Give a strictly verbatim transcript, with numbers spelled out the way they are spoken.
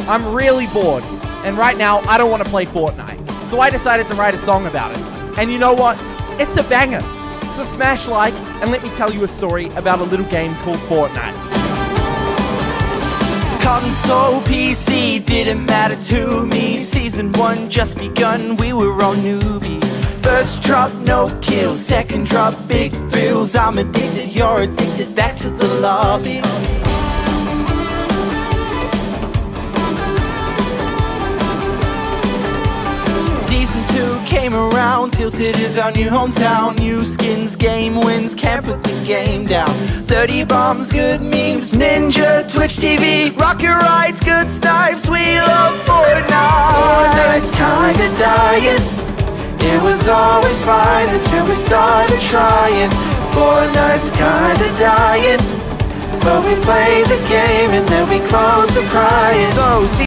I'm really bored, and right now I don't want to play Fortnite. So I decided to write a song about it. And you know what? It's a banger. So smash like, and let me tell you a story about a little game called Fortnite. Console, P C, didn't matter to me. Season one just begun, we were all newbies. First drop, no kills. Second drop, big thrills. I'm addicted, you're addicted, back to the lobby. Season two came around, Tilted is our new hometown. New skins, game wins, can't put the game down. Thirty bombs, good memes, Ninja, Twitch T V, rocket rides, good snipes, we love Fortnite. Fortnite's kinda dying, it was always fine until we started trying. Fortnite's kinda dying, but we play the game and then we close the crying. So